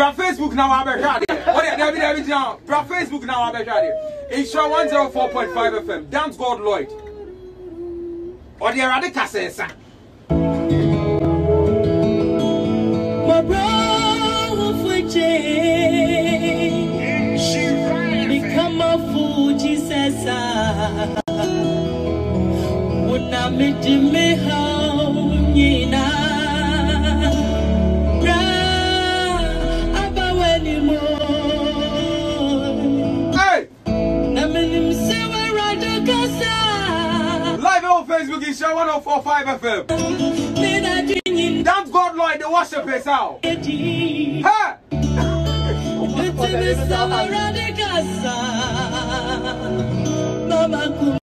Bra Facebook now I be ready. Oh yeah, David now. Bra Facebook now I be ready. Insure 104.5 FM. Dancegod Lloyd. Or the radical sensor. My bro for change. Become a fool, Jesus. Would not meet me how Nhyira. Live on Facebook is show 104.5 FM. Dancegod Lloyd, the worship is out. Ha!